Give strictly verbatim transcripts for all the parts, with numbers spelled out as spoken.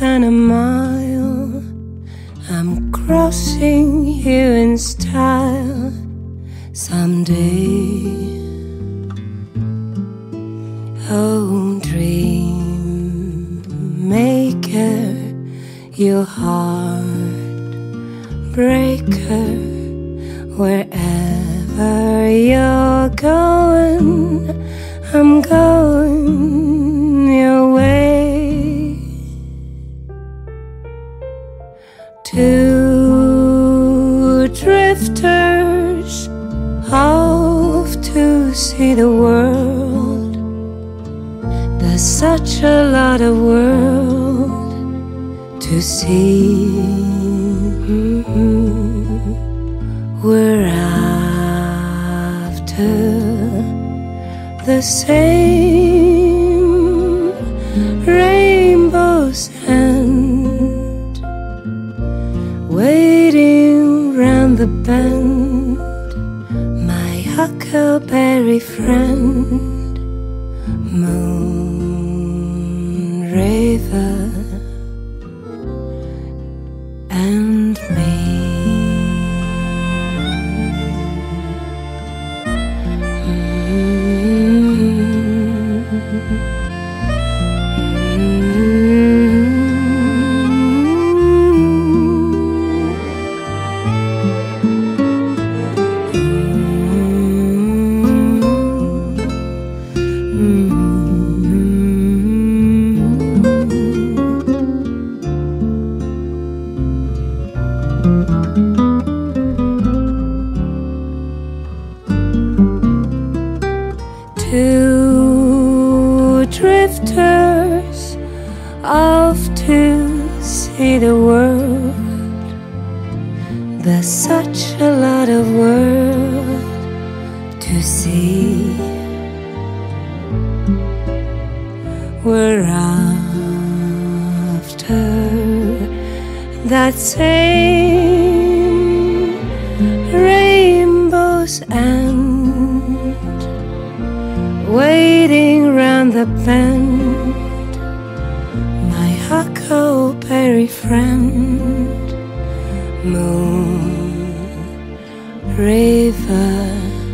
than a mile. I'm crossing you in style someday. Oh, dream maker, your heart breaker, wherever you're going, I'm going your way. Two drifters off to see the world. There's such a lot of world to see. Mm-hmm. We're after the same rainbow's end, waiting round the bend, my huckleberry friend, Moon Raver and me. Two drifters off to see the world. There's such a lot of world to see. We're after that same rainbow's end, waiting round the bend, my huckleberry friend, Moon Raver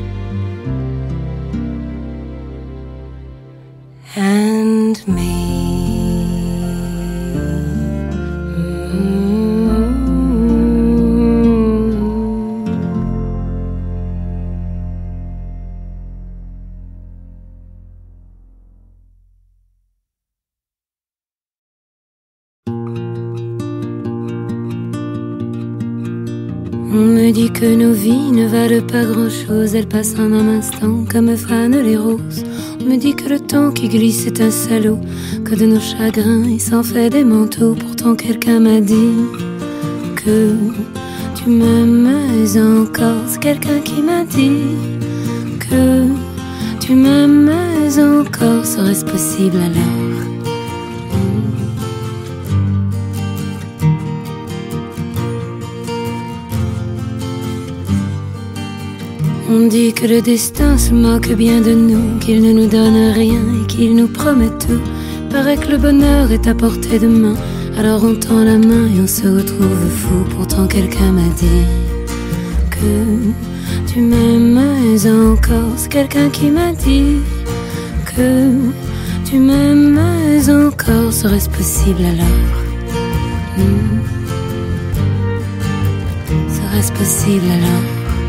and me. On me dit que nos vies ne valent pas grand-chose, elles passent en un instant comme fanent les roses. On me dit que le temps qui glisse est un salaud, que de nos chagrins il s'en fait des manteaux. Pourtant quelqu'un m'a dit que tu m'aimes encore. C'est quelqu'un qui m'a dit que tu m'aimes encore. Serait-ce possible alors? On dit que le destin se moque bien de nous, qu'il ne nous donne rien et qu'il nous promet tout. Paraît que le bonheur est à portée de main, alors on tend la main et on se retrouve fou. Pourtant quelqu'un m'a dit que tu m'aimes encore. C'est quelqu'un qui m'a dit que tu m'aimes encore. Serait-ce possible alors? hmm. Serait-ce possible alors?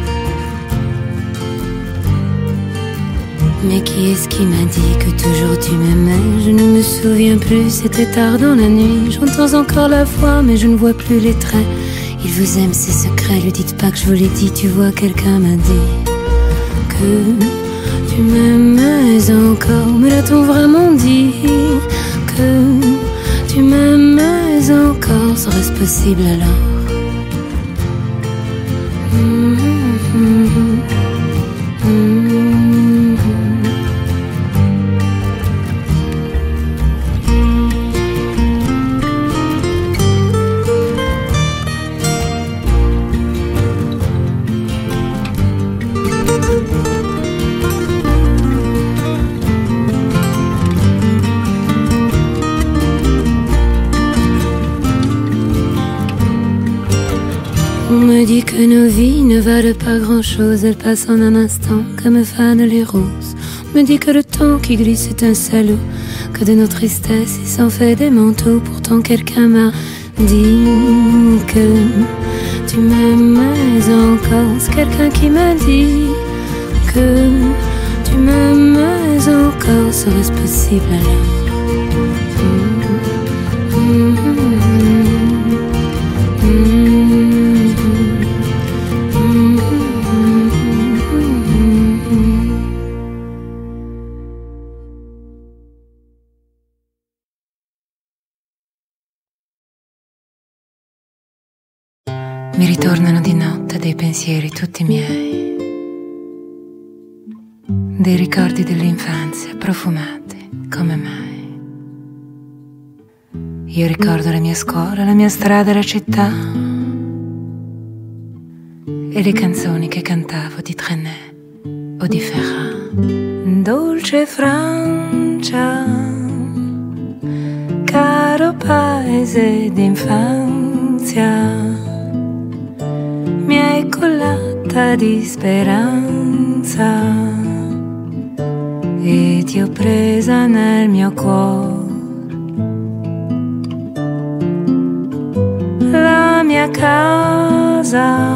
Mais qui est-ce qui m'a dit que toujours tu m'aimais? Je ne me souviens plus, c'était tard dans la nuit. J'entends encore la voix, mais je ne vois plus les traits. Il vous aime, c'est secret, lui dites pas que je vous l'ai dit. Tu vois, quelqu'un m'a dit que tu m'aimais encore. Me l'a-t-on vraiment dit que tu m'aimais encore? Serait-ce possible alors? mmh, mmh, mmh. me dit que nos vies ne valent pas grand-chose, elles passent en un instant comme fanent les roses. On me dit que le temps qui glisse est un salaud, que de nos tristesses il s'en fait des manteaux. Pourtant quelqu'un m'a dit que tu m'aimais encore. C'est quelqu'un qui m'a dit que tu m'aimais encore. Serait-ce possible alors? Mmh, mmh, mmh. Mi ritornano di notte dei pensieri tutti miei, dei ricordi dell'infanzia profumati come mai. Io ricordo la mia scuola, la mia strada, la città e le canzoni che cantavo di Trenet o di Ferrat. Dolce Francia, caro paese d'infanzia, mi hai collata di speranza e ti ho presa nel mio cuore. La mia casa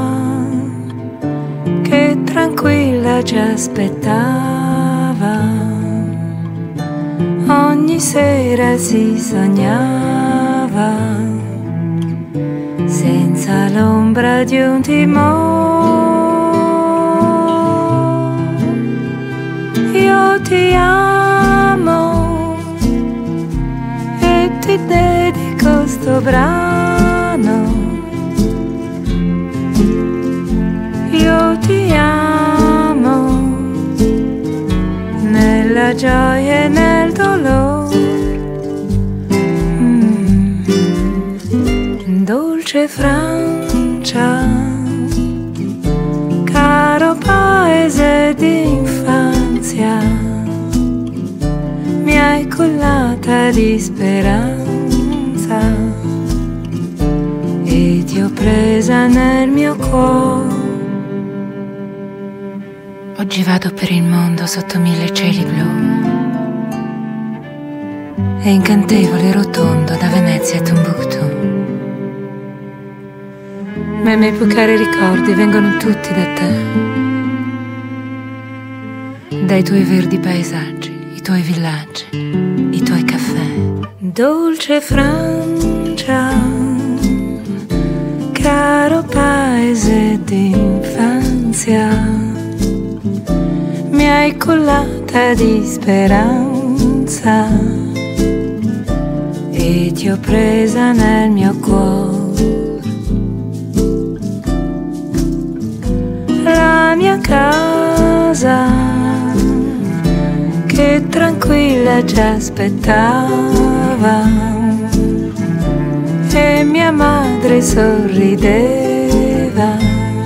che tranquilla ci aspettava, ogni sera si sognava senza l'ombra di un timore. Io ti amo e ti dedico sto brano. Io ti amo nella gioia e nel dolore. Mm. Dolce Francia, caro paese d'infanzia, mi hai collata di speranza e ti ho presa nel mio cuore. Oggi vado per il mondo sotto mille cieli blu, è incantevole e rotondo da Venezia a Timbuktu. Ma i miei più cari ricordi vengono tutti da te, dai tuoi verdi paesaggi, i tuoi villaggi, i tuoi caffè. Dolce Francia, caro paese d'infanzia, mi hai collata di speranza e ti ho presa nel mio cuore. La mia casa che tranquilla ci aspettava e mia madre sorrideva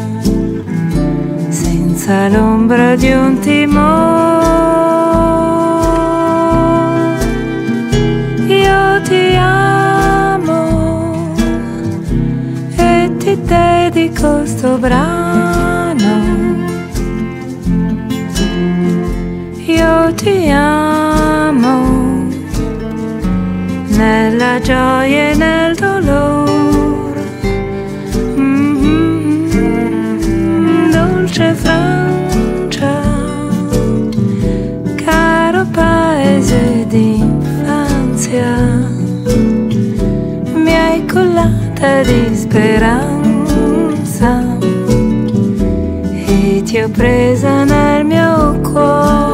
senza l'ombra di un timore. Io ti amo e ti dedico sto brano. Io ti amo nella gioia e nel dolore. Mm-hmm. Dolce Francia, caro paese d'infanzia, mi hai collata di speranza e ti ho presa nel mio cuore.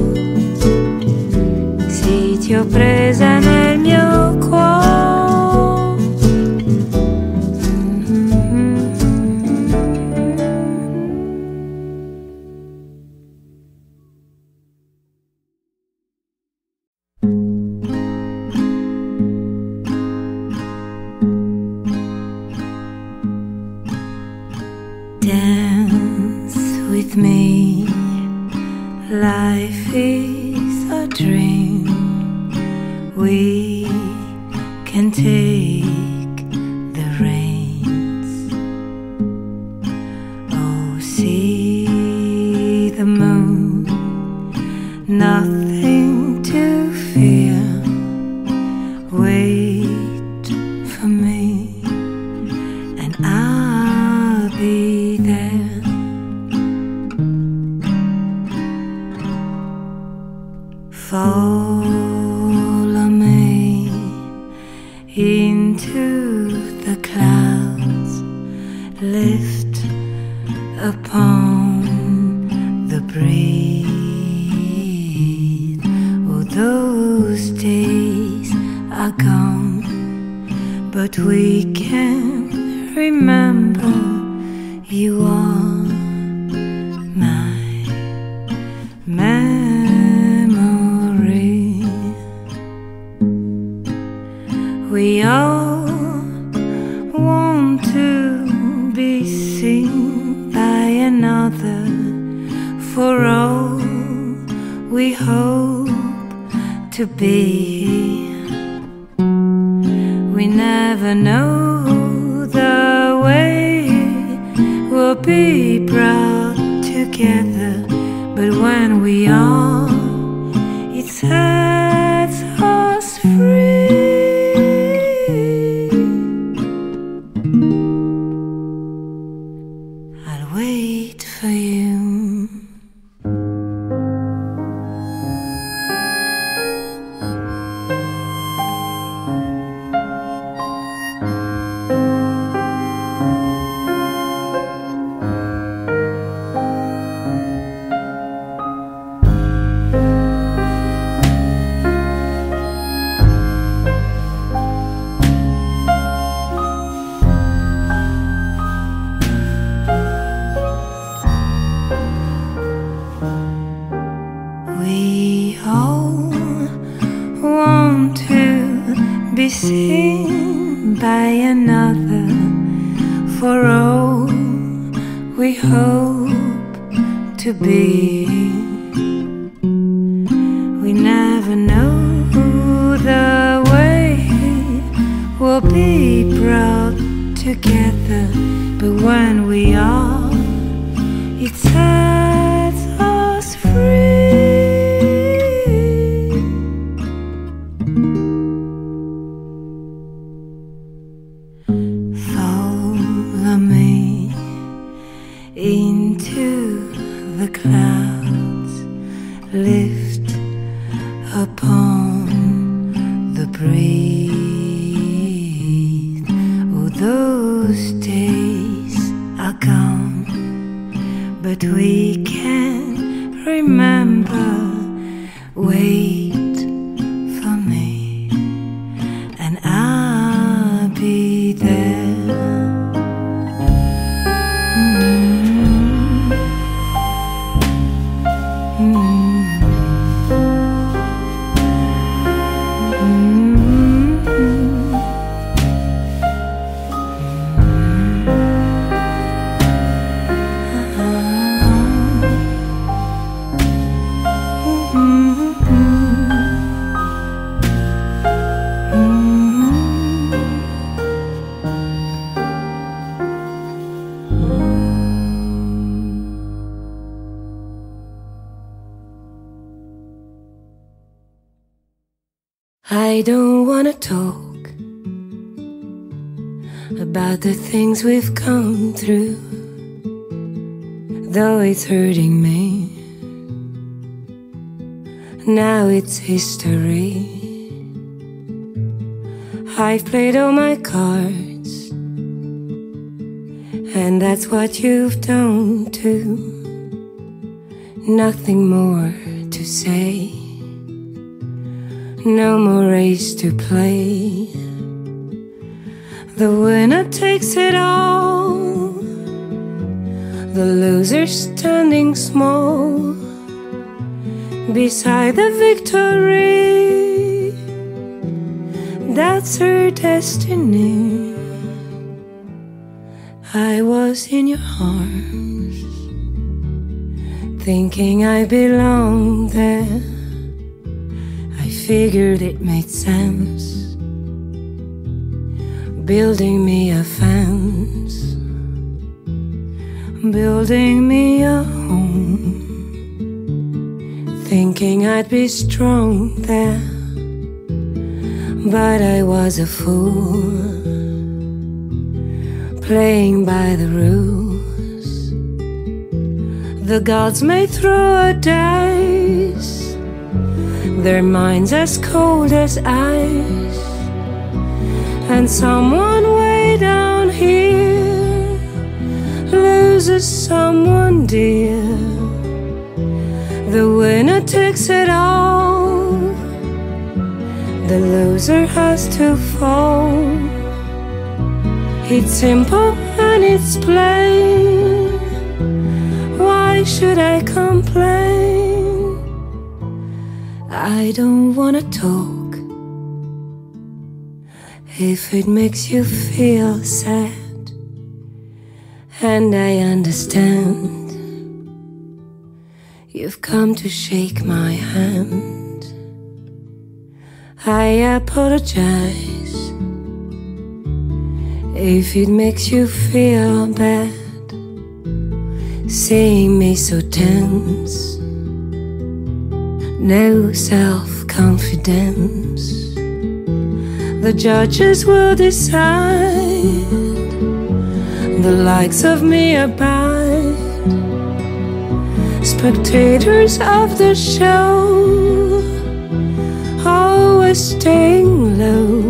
Sì, ti ho presa nel mio cuore. Mm-hmm. Dance with me, life is a dream. We can take the reins. nothing to fear. Wait for me, and I'll be there. Follow me into the clouds, lift upon the breeze. Oh, those days are gone, but we can remember you are my memory. We all want to be seen by another, for all we hope to be. We never know the way we'll be brought together, but when we are, it sets us free. I'll wait for you. We all want to be seen by another, for all we hope to be. We never know the way we'll be brought together, but when we are, it sets us free. Follow me into the clouds, lift upon the breeze. Oh, those days are gone, but we can remember. Wait for me, and I'll be there. I don't wanna talk about the things we've come through, though it's hurting me. Now it's history. I've played all my cards, and that's what you've done too. Nothing more to say, no more race to play. The winner takes it all, the loser standing small beside the victory. That's her destiny. I was in your arms, thinking I belonged there. I figured it made sense, building me a fence, building me a home, thinking I'd be strong there, but I was a fool, playing by the rules. The gods may throw a dice, their minds as cold as ice, and someone way down here loses someone dear. The winner takes it all, the loser has to fall. It's simple and it's plain, why should I complain? I don't wanna talk if it makes you feel sad, and I understand. You've come to shake my hand. I apologize if it makes you feel bad, seeing me so tense, no self-confidence. The judges will decide, the likes of me abide, spectators of the show, always staying low.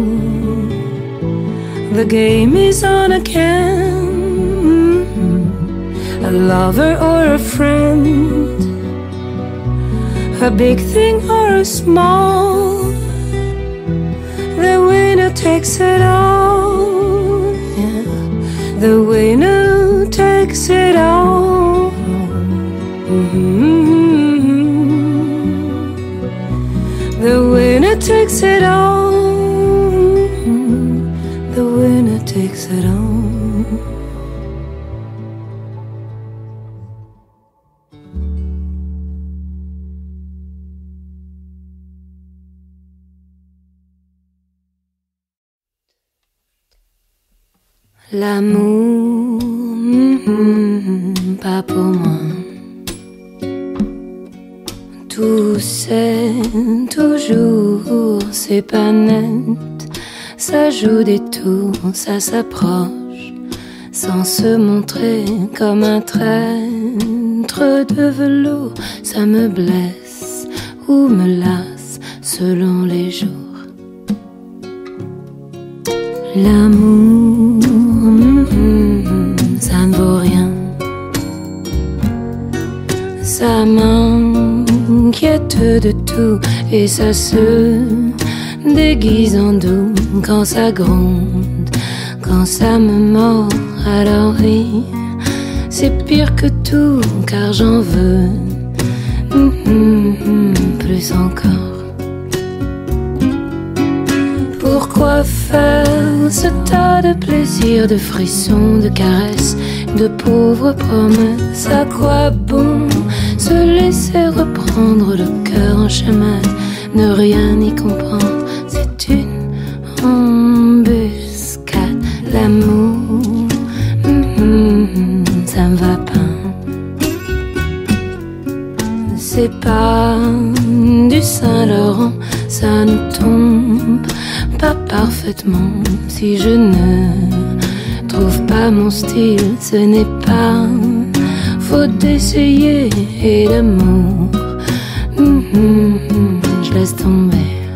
The game is on again, a lover or a friend, a big thing or a small, the winner takes it all, yeah. The winner takes it all. Mm-hmm. The winner takes it all. The winner takes it all. L'amour, mm-hmm, pas pour moi. Tout c'est toujours, c'est pas net. Ça joue des tours, ça s'approche, sans se montrer comme un traître de velours. Ça me blesse ou me lasse selon les jours. L'amour, mm-hmm, ça ne vaut rien. Ça m'inquiète de tout et ça se déguise en doux quand ça gronde, quand ça me mord. Alors oui, c'est pire que tout car j'en veux mm-hmm, plus encore. Pourquoi faire ce tas de plaisirs, de frissons, de caresses, de pauvres promesses? À quoi bon se laisser reprendre le cœur en chemin, ne rien y comprendre? C'est une embuscade, l'amour, mm-hmm, ça me va pas. C'est pas du Saint-Laurent, ça ne tombe pas parfaitement. Si je ne trouve pas mon style, ce n'est pas faute d'essayer. Et l'amour, mm-hmm, je laisse tomber.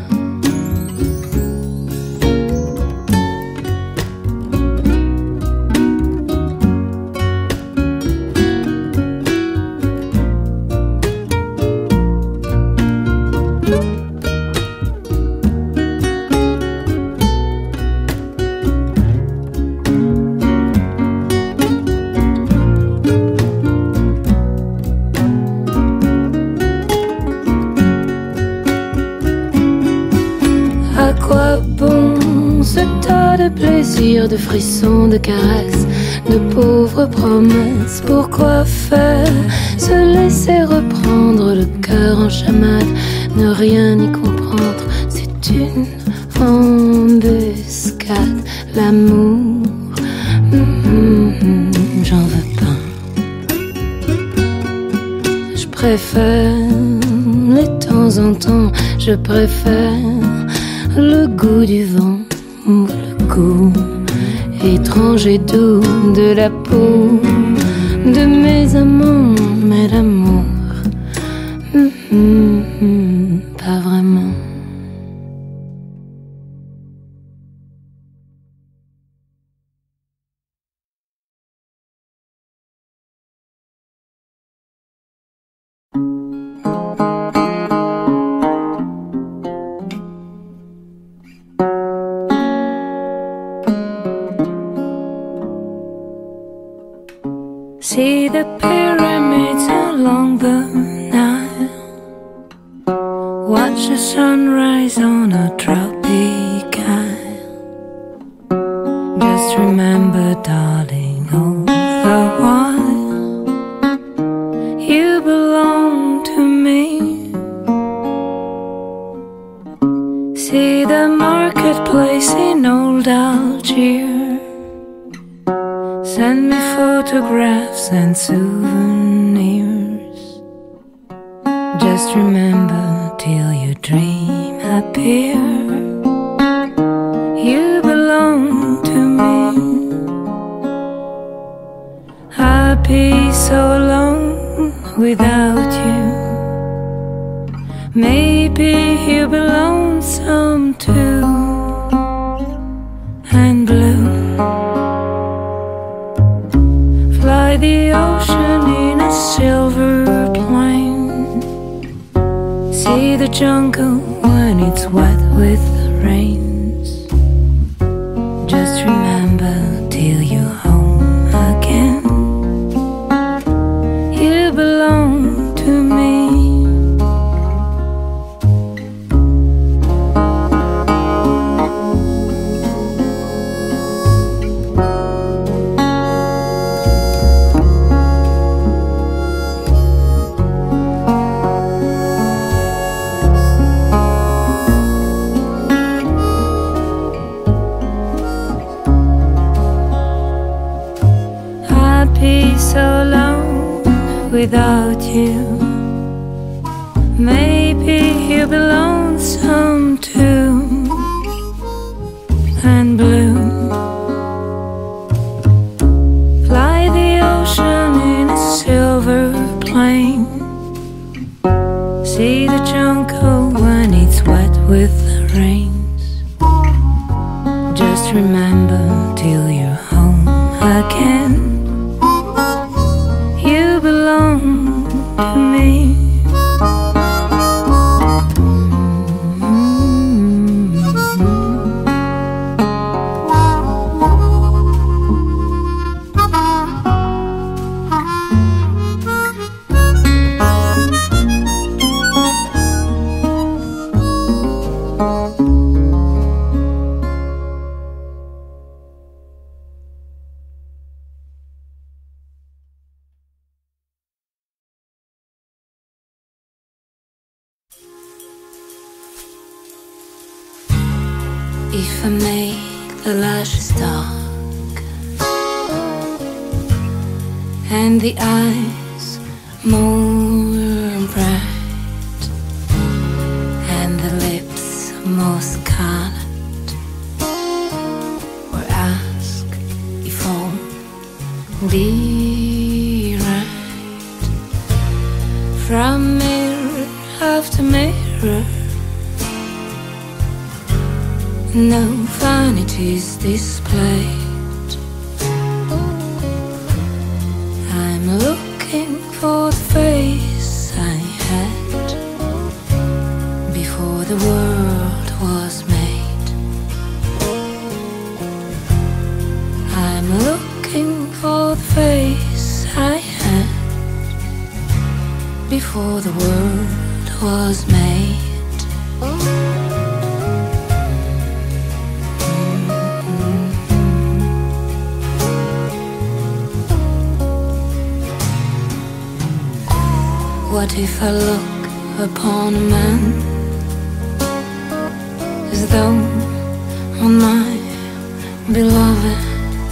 De frissons, de caresses, de pauvres promesses. Pourquoi faire se laisser reprendre le cœur en chamade, ne rien y comprendre? C'est une embuscade, l'amour, mm-hmm, j'en veux pas. Je préfère temps en temps, je préfère le goût du vent ou le goût étrange et doux de la peau de mes amants, mais l'amour, mm, mm, mm, pas vraiment. See the pyramids along the Nile, watch the sunrise on a tropic isle. Just remember, darling, all the while you belong to me. See the marketplace in old Algiers, send me photographs and souvenirs. Just remember, till your dream appear, you belong to me. I'd be so alone without you. Maybe you belong some too, and blue. Fly the ocean in a silver plane, see the jungle when it's wet with the rains. Just remember, till you're home again, you belong to me. So alone without you. Maybe you belong some too, and blue. Fly the ocean in a silver plane, see the jungle when it's wet with the rains. Just remember, till you're home again, you belong to me. If I make the lashes dark and the eyes more bright and the lips more scarlet, or ask if all be right, from mirror after mirror, no vanities displayed. I'm looking for the face I had before the world was made. I'm looking for the face I had before the world was made. What if I look upon a man as though on my beloved,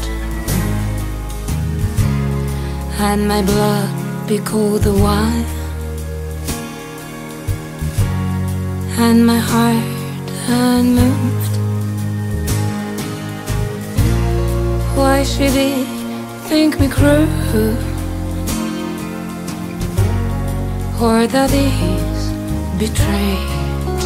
and my blood be cold the while, and my heart unmoved. Why should he think me cruel, or that he's betrayed?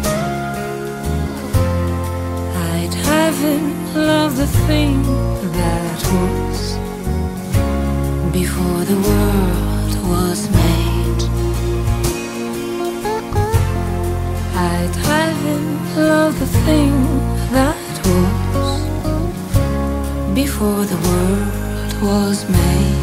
I'd have him love the thing that was before the world was made. I'd have him love the thing that was before the world was made.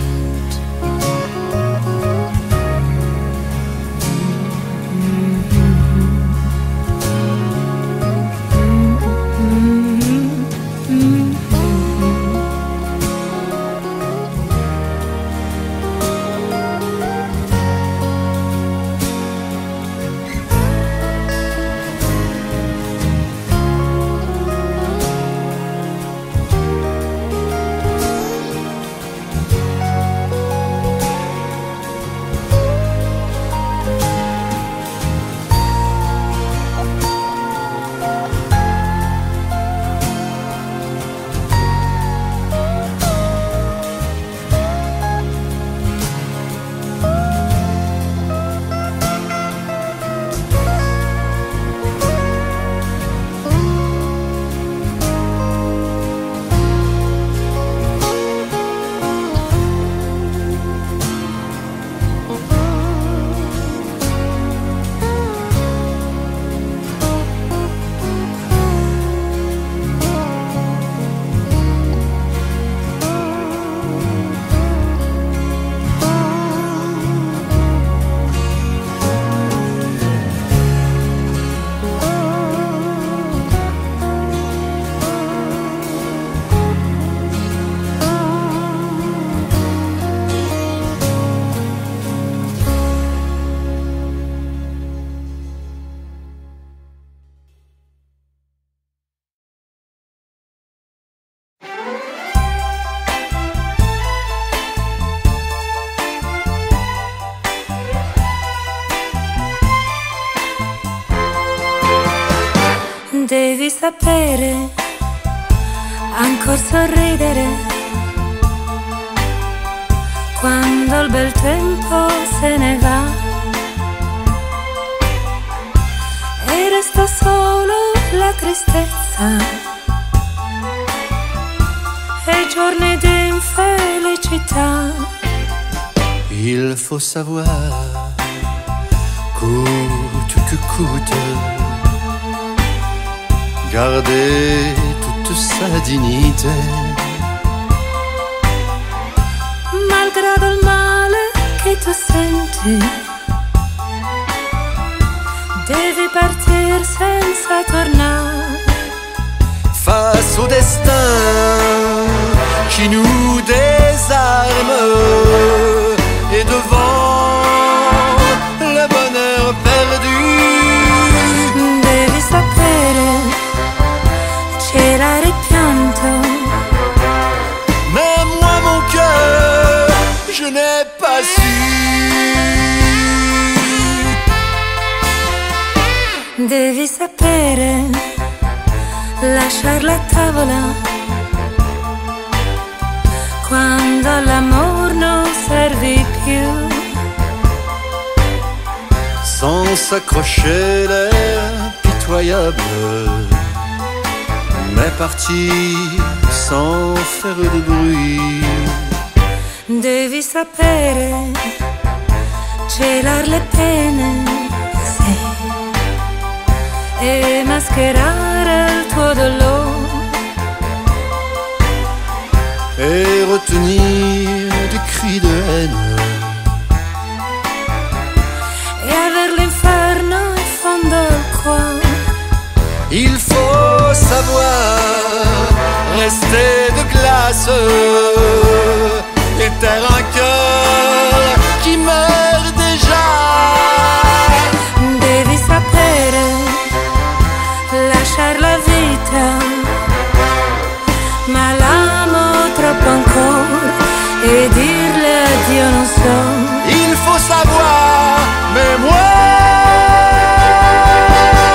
Devi sapere, ancora sorridere, quando il bel tempo se ne va e resta solo la tristezza e i giorni di infelicità. Il faut savoir, coûte que coûte, garder toute sa dignité. Malgrado il male che tu senti, devi partir senza tornare. Face au destin qui nous désarme et devant le bonheur perdu, devi sapere, c'era ripianto, mais moi mon cœur, je n'ai pas su. Devi sapere, lasciar la tavola quando l'amor non serve più. Sans s'accrocher l'air pitoyable, mais partir sans faire de bruit. Devi sapere, celar le pene, sì, e mascherare il tuo dolore, et retenir des cris de haine, e aver l'inferno in fondo al cuore. Il faut savoir rester de glace et taire un cœur qui meurt déjà. Devi sapere, lasciar la vita, ma l'amo troppo ancora e dirle addio non so. Il faut savoir, mais moi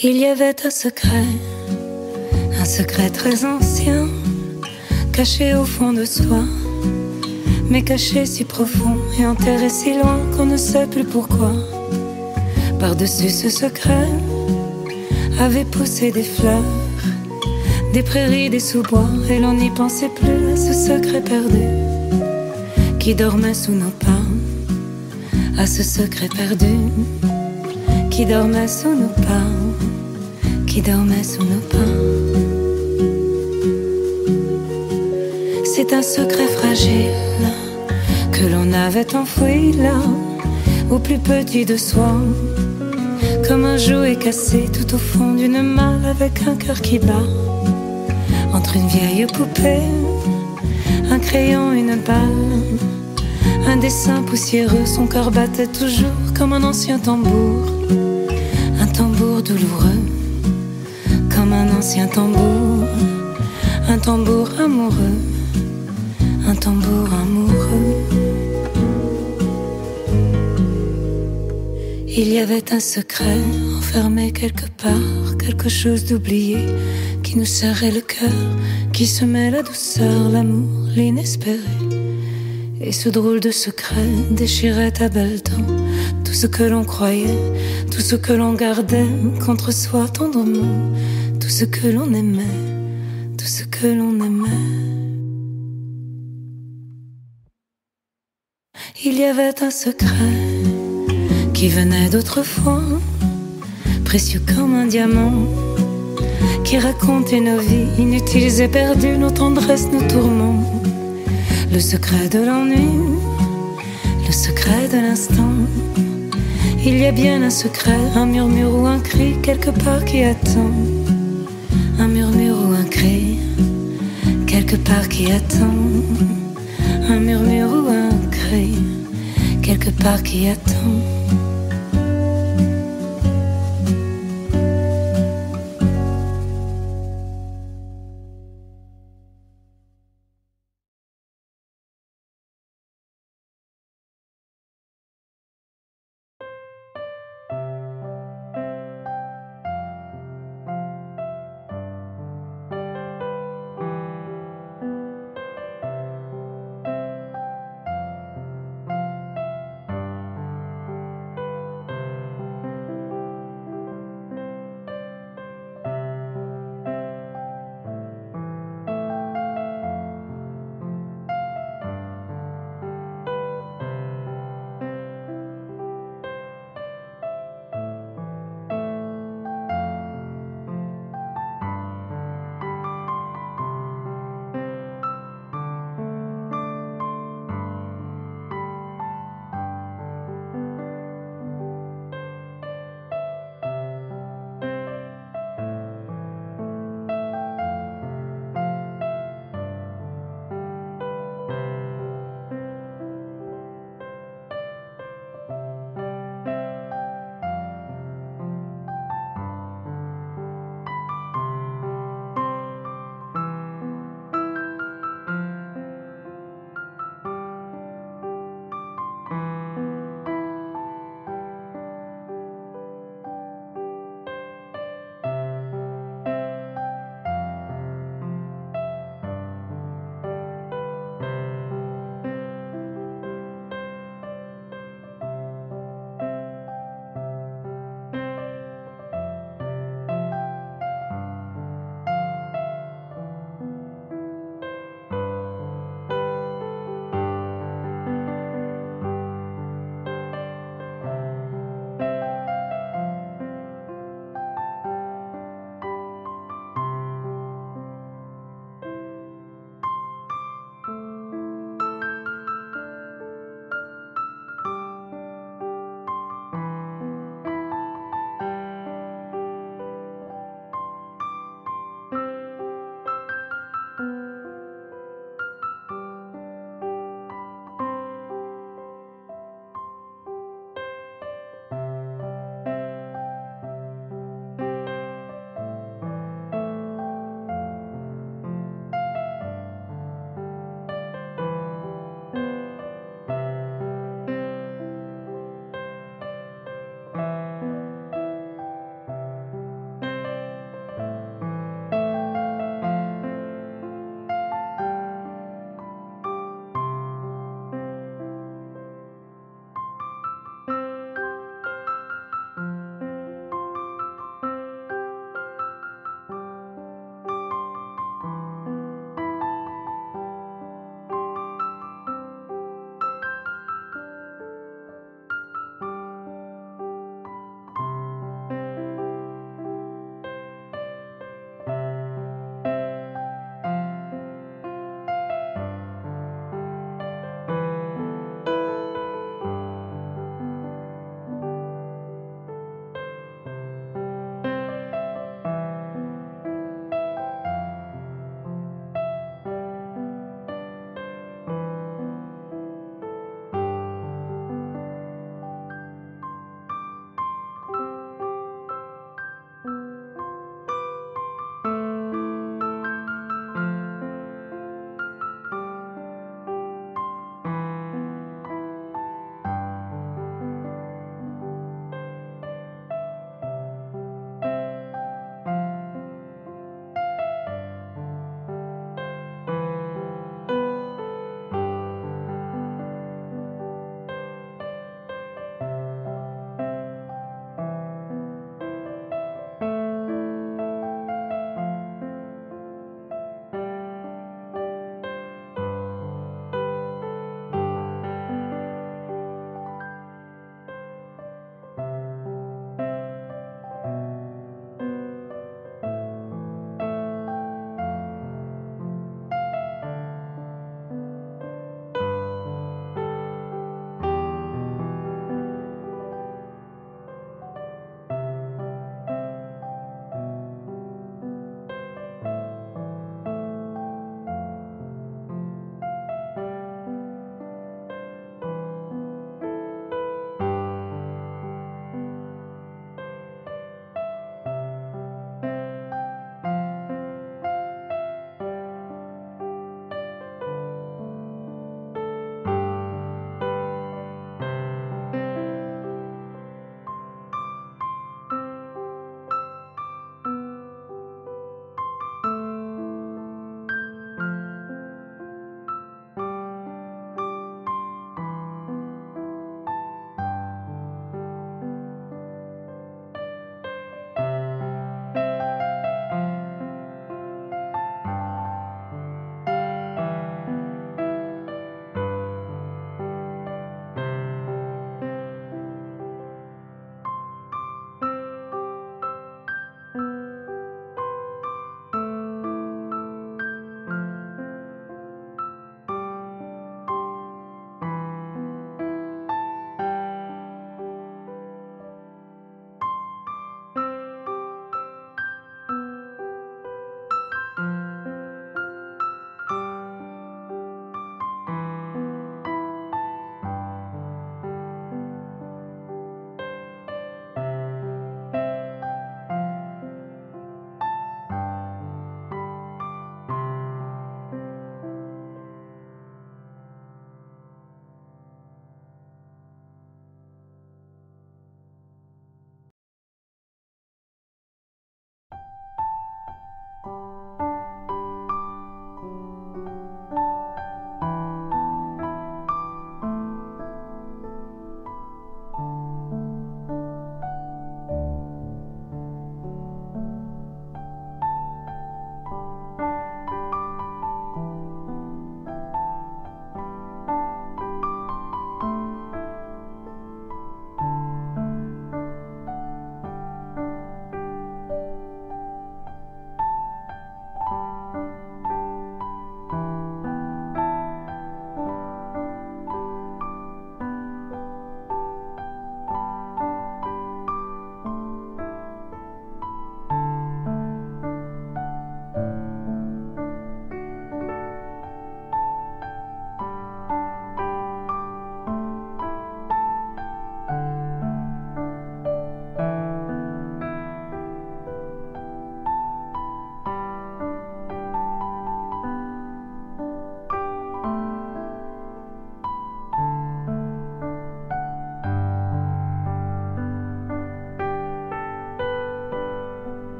Il y avait un secret, un secret très ancien, caché au fond de soi, mais caché si profond et enterré si loin qu'on ne sait plus pourquoi. Par-dessus ce secret avaient poussé des fleurs, des prairies, des sous-bois, et l'on n'y pensait plus à ce secret perdu qui dormait sous nos pas, à ce secret perdu qui dormait sous nos pas, qui dormait sous nos pas. C'est un secret fragile que l'on avait enfoui là, au plus petit de soi, comme un jouet cassé tout au fond d'une malle avec un cœur qui bat. Entre une vieille poupée, un crayon, une balle, un dessin poussiéreux, son cœur battait toujours comme un ancien tambour, un tambour douloureux, comme un ancien tambour, un tambour amoureux, un tambour amoureux. Il y avait un secret enfermé quelque part, quelque chose d'oublié qui nous serrait le cœur, qui semait la douceur, l'amour, l'inespéré. Et ce drôle de secret déchirait à belles dents tout ce que l'on croyait, tout ce que l'on gardait contre soi tendrement, tout ce que l'on aimait, tout ce que l'on aimait. Il y avait un secret qui venait d'autrefois, précieux comme un diamant, qui racontait nos vies inutiles et perdues, nos tendresses, nos tourments. Le secret de l'ennui, le secret de l'instant. Il y a bien un secret, un murmure ou un cri quelque part qui attend. Un murmure ou un cri quelque part qui attend. Un murmure ou un cri quelque part qui attend.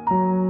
Thank you.